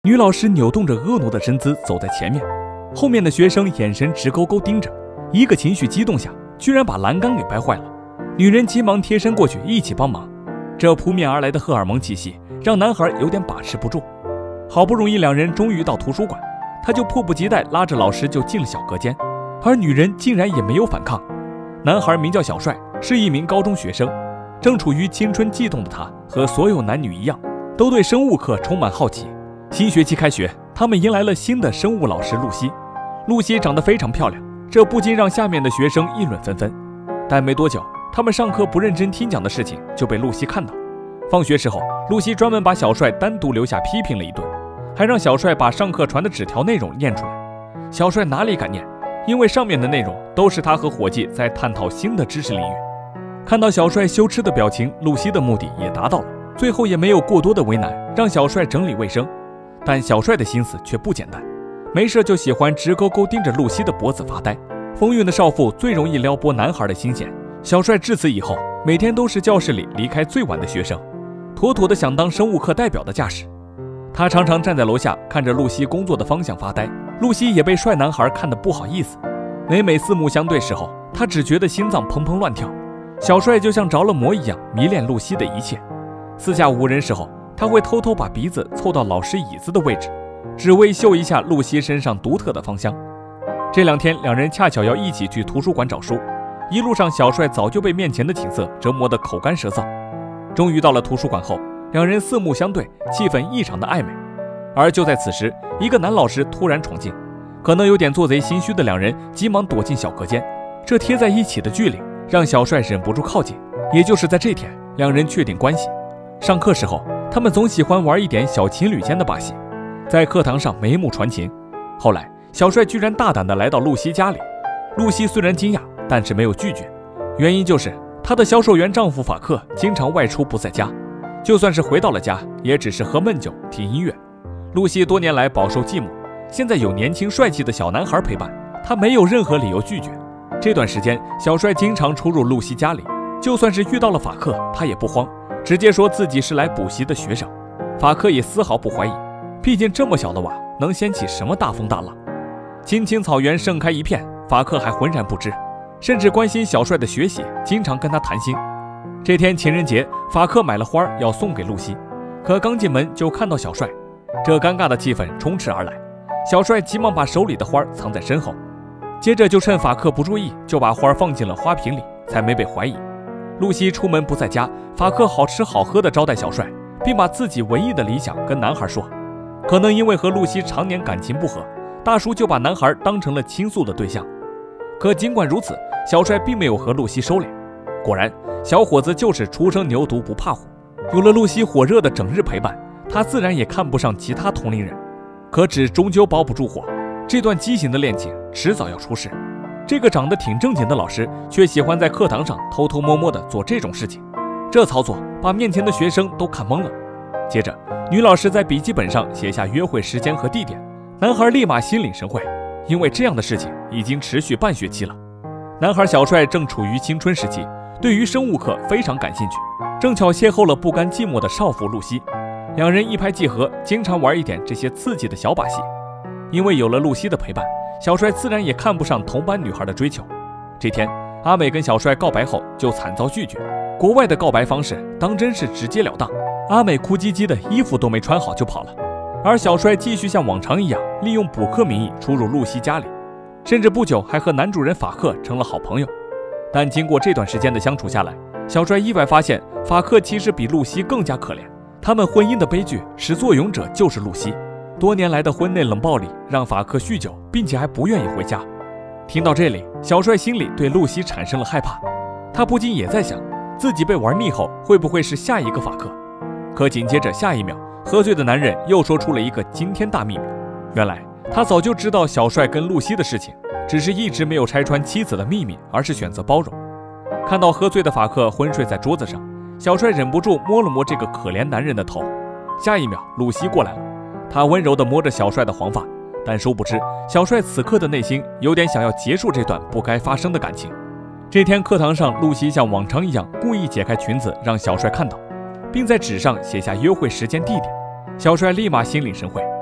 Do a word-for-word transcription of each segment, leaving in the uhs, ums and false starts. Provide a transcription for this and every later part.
女老师扭动着婀娜的身姿走在前面，后面的学生眼神直勾勾盯着，一个情绪激动下，居然把栏杆给掰坏了。女人急忙贴身过去一起帮忙，这扑面而来的荷尔蒙气息让男孩有点把持不住。好不容易两人终于到图书馆，他就迫不及待拉着老师就进了小隔间，而女人竟然也没有反抗。男孩名叫小帅，是一名高中学生，正处于青春悸动的他和所有男女一样，都对生物课充满好奇。新学期开学，他们迎来了新的生物老师露西。露西长得非常漂亮，这不禁让下面的学生议论纷纷。但没多久，他们上课不认真听讲的事情就被露西看到。放学时候，露西专门把小帅单独留下批评了一顿，还让小帅把上课传的纸条内容念出来。小帅哪里敢念，因为上面的内容都是他和伙计在探讨新的知识领域。看到小帅羞耻的表情，露西的目的也达到了，最后也没有过多的为难，让小帅整理卫生。但小帅的心思却不简单，没事就喜欢直勾勾盯着露西的脖子发呆。风韵的少妇最容易撩拨男孩的心弦，小帅至此以后每天都是教室里离开最晚的学生，妥妥的想当生物课代表的架势。他常常站在楼下看着露西工作的方向发呆，露西也被帅男孩看得不好意思。每每四目相对时候，他只觉得心脏砰砰乱跳。小帅就像着了魔一样迷恋露西的一切。四下无人时候，他会偷偷把鼻子凑到老师椅子的位置，只为嗅一下露西身上独特的芳香。这两天两人恰巧要一起去图书馆找书，一路上小帅早就被面前的景色折磨得口干舌燥。终于到了图书馆后，两人四目相对，气氛异常的暧昧。而就在此时，一个男老师突然闯进，可能有点做贼心虚的两人急忙躲进小隔间。这贴在一起的距离让小帅忍不住靠近，也就是在这天，两人确定关系。上课时候，他们总喜欢玩一点小情侣间的把戏，在课堂上眉目传情。后来小帅居然大胆地来到露西家里，露西虽然惊讶，但是没有拒绝，原因就是她的销售员丈夫法克经常外出不在家，就算是回到了家，也只是喝闷酒听音乐。露西多年来饱受寂寞，现在有年轻帅气的小男孩陪伴，她没有任何理由拒绝。这段时间小帅经常出入露西家里，就算是遇到了法克，他也不慌，直接说自己是来补习的学生。法克也丝毫不怀疑，毕竟这么小的娃能掀起什么大风大浪。青青草原盛开一片，法克还浑然不知，甚至关心小帅的学习，经常跟他谈心。这天情人节，法克买了花要送给露西，可刚进门就看到小帅，这尴尬的气氛充斥而来。小帅急忙把手里的花藏在身后，接着就趁法克不注意，就把花放进了花瓶里，才没被怀疑。露西出门不在家，法克好吃好喝的招待小帅，并把自己文艺的理想跟男孩说。可能因为和露西常年感情不和，大叔就把男孩当成了倾诉的对象。可尽管如此，小帅并没有和露西收敛。果然，小伙子就是初生牛犊不怕虎，有了露西火热的整日陪伴，他自然也看不上其他同龄人。可纸终究包不住火，这段畸形的恋情迟早要出事。这个长得挺正经的老师，却喜欢在课堂上偷偷摸摸地做这种事情，这操作把面前的学生都看懵了。接着，女老师在笔记本上写下约会时间和地点，男孩立马心领神会，因为这样的事情已经持续半学期了。男孩小帅正处于青春时期，对于生物课非常感兴趣，正巧邂逅了不甘寂寞的少妇露西，两人一拍即合，经常玩一点这些刺激的小把戏。因为有了露西的陪伴，小帅自然也看不上同班女孩的追求。这天，阿美跟小帅告白后就惨遭拒绝，国外的告白方式当真是直截了当，阿美哭唧唧的，衣服都没穿好就跑了，而小帅继续像往常一样利用补课名义出入露西家里，甚至不久还和男主人法克成了好朋友。但经过这段时间的相处下来，小帅意外发现法克其实比露西更加可怜，他们婚姻的悲剧始作俑者就是露西。多年来的婚内冷暴力让法克酗酒，并且还不愿意回家。听到这里，小帅心里对露西产生了害怕，他不禁也在想，自己被玩腻后会不会是下一个法克。可紧接着下一秒，喝醉的男人又说出了一个惊天大秘密，原来他早就知道小帅跟露西的事情，只是一直没有拆穿妻子的秘密，而是选择包容。看到喝醉的法克昏睡在桌子上，小帅忍不住摸了摸这个可怜男人的头。下一秒，露西过来了，他温柔地摸着小帅的黄发，但殊不知小帅此刻的内心有点想要结束这段不该发生的感情。这天课堂上，露西像往常一样故意解开裙子让小帅看到，并在纸上写下约会时间地点。小帅立马心领神会，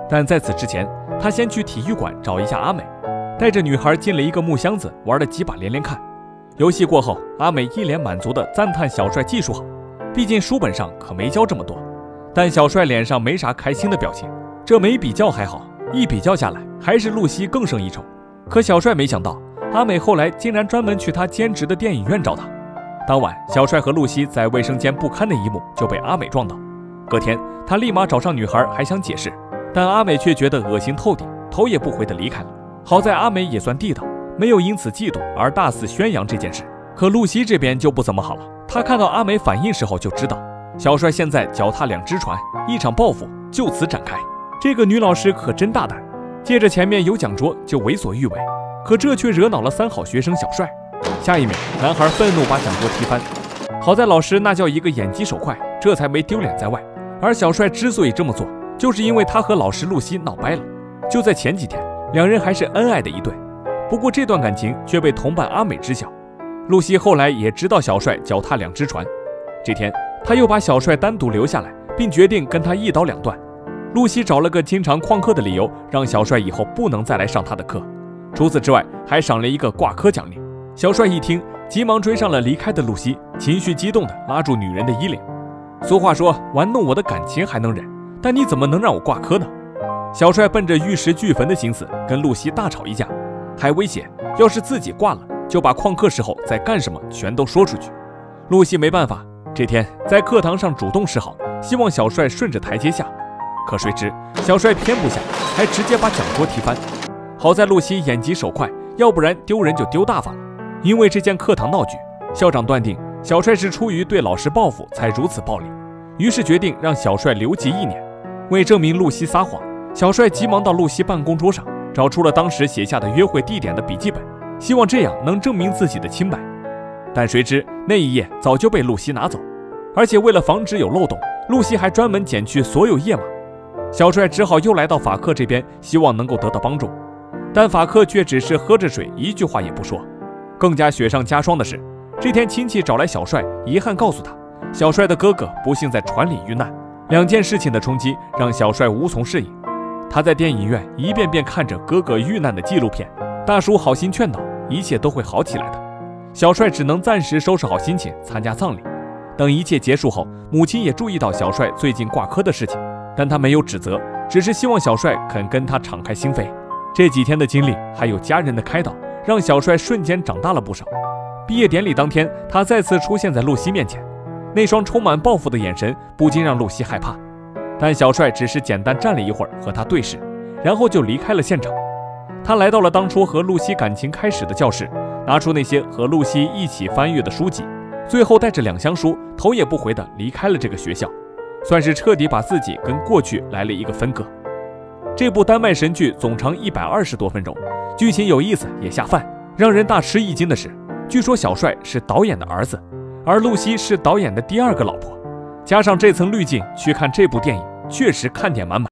但在此之前，他先去体育馆找一下阿美，带着女孩进了一个木箱子，玩了几把连连看。游戏过后，阿美一脸满足地赞叹小帅技术好，毕竟书本上可没教这么多。但小帅脸上没啥开心的表情，这没比较还好，一比较下来，还是露西更胜一筹。可小帅没想到，阿美后来竟然专门去他兼职的电影院找他。当晚，小帅和露西在卫生间不堪的一幕就被阿美撞到。隔天，他立马找上女孩，还想解释，但阿美却觉得恶心透顶，头也不回地离开了。好在阿美也算地道，没有因此嫉妒而大肆宣扬这件事。可露西这边就不怎么好了，她看到阿美反应时候就知道，小帅现在脚踏两只船，一场报复就此展开。这个女老师可真大胆，借着前面有讲桌就为所欲为，可这却惹恼了三好学生小帅。下一秒，男孩愤怒把讲桌踢翻，好在老师那叫一个眼疾手快，这才没丢脸在外。而小帅之所以这么做，就是因为他和老师露西闹掰了。就在前几天，两人还是恩爱的一对，不过这段感情却被同伴阿美知晓。露西后来也知道小帅脚踏两只船，这天他又把小帅单独留下来，并决定跟他一刀两断。露西找了个经常旷课的理由，让小帅以后不能再来上他的课，除此之外还赏了一个挂科奖励。小帅一听，急忙追上了离开的露西，情绪激动地拉住女人的衣领。俗话说，玩弄我的感情还能忍，但你怎么能让我挂科呢？小帅奔着玉石俱焚的心思跟露西大吵一架，还威胁要是自己挂了，就把旷课时候在干什么全都说出去。露西没办法，这天在课堂上主动示好，希望小帅顺着台阶下。可谁知小帅偏不下，还直接把讲桌踢翻。好在露西眼疾手快，要不然丢人就丢大发了。因为这件课堂闹剧，校长断定小帅是出于对老师报复才如此暴力，于是决定让小帅留级一年。为证明露西撒谎，小帅急忙到露西办公桌上找出了当时写下的约会地点的笔记本，希望这样能证明自己的清白。但谁知那一页早就被露西拿走，而且为了防止有漏洞，露西还专门剪去所有页码。小帅只好又来到法克这边，希望能够得到帮助，但法克却只是喝着水，一句话也不说。更加雪上加霜的是，这天亲戚找来小帅，遗憾告诉他，小帅的哥哥不幸在船里遇难。两件事情的冲击让小帅无从适应，他在电影院一遍遍看着哥哥遇难的纪录片，大叔好心劝导，一切都会好起来的。小帅只能暂时收拾好心情，参加葬礼。等一切结束后，母亲也注意到小帅最近挂科的事情，但他没有指责，只是希望小帅肯跟他敞开心扉。这几天的经历还有家人的开导，让小帅瞬间长大了不少。毕业典礼当天，他再次出现在露西面前，那双充满报复的眼神不禁让露西害怕。但小帅只是简单站了一会儿和他对视，然后就离开了现场。他来到了当初和露西感情开始的教室，拿出那些和露西一起翻阅的书籍，最后带着两箱书头也不回地离开了这个学校，算是彻底把自己跟过去来了一个分割。这部丹麦神剧总长一百二十多分钟，剧情有意思也下饭。让人大吃一惊的是，据说小帅是导演的儿子，而露西是导演的第二个老婆。加上这层滤镜去看这部电影，确实看点满满。